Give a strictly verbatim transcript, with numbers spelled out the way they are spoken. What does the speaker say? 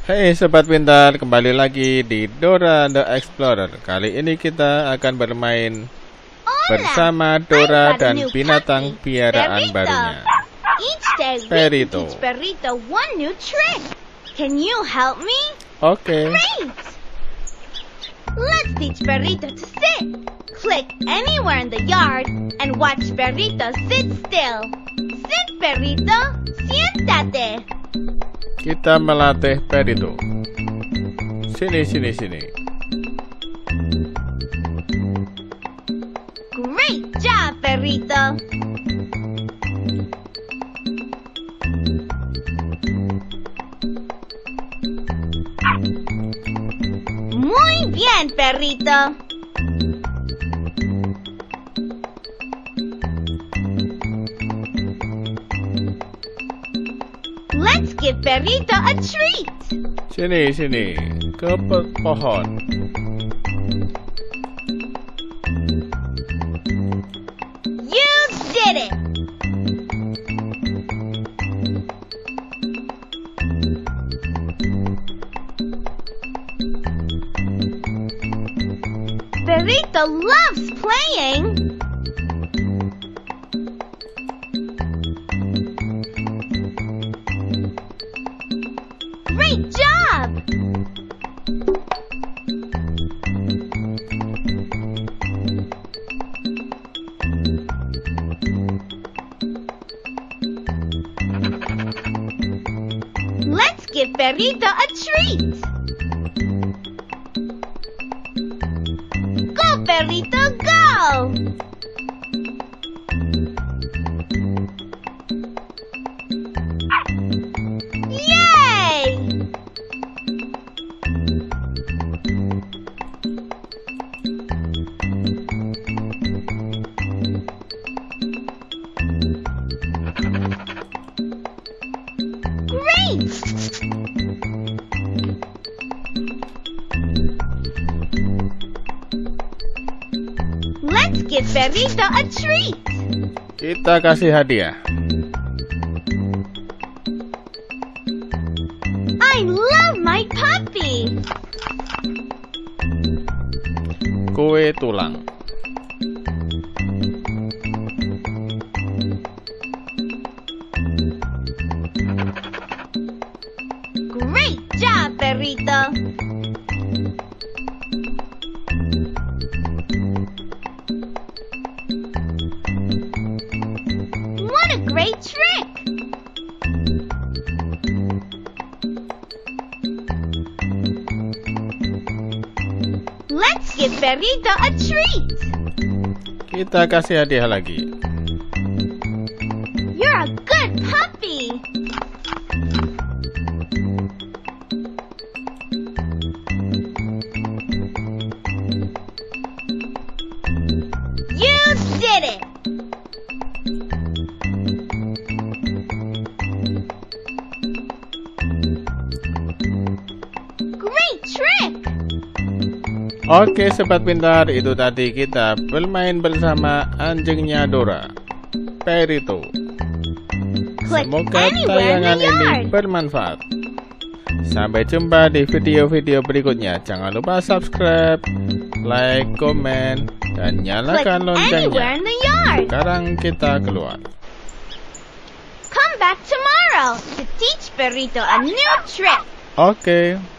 Hey sobat pintar, kembali lagi di Dora the Explorer. Kali ini kita akan bermain bersama Dora dan binatang piaraan barunya, Perrito. Teach Perrito one new trick. Can you help me? Oke. Great. Let's teach Perrito to sit. Click anywhere in the yard and watch Perrito sit still. Sit, Perrito. Siéntate. Kita melatih Perrito. Sini, sini, sini. Great job, Perrito. Muy bien, Perrito. Let's give Perrito a treat. Sini, sini. Ke po- pohon. You did it. Perrito loves playing. Great job! Let's give Perrito a treat. Go, Perrito, go! Yay! Great! Let's give Perrito a treat. Kita kasih hadiah. I love my puppy. Kue tulang. Great job, Perrito. What a great trick! Let's give Perrito a treat. Kita kasih hadiah lagi. You're a good puppy. You did it. Great trick. Oke sobat pintar, itu tadi kita bermain bersama anjingnya Dora, Perrito. Click Semoga anywhere in tayangan the ini yard. bermanfaat. Sampai jumpa di video-video berikutnya. Jangan lupa subscribe, like, komen, dan Click nyalakan anywhere loncengnya. in the yard. Sekarang kita keluar. Come back tomorrow to teach Perrito a new trick. Oke.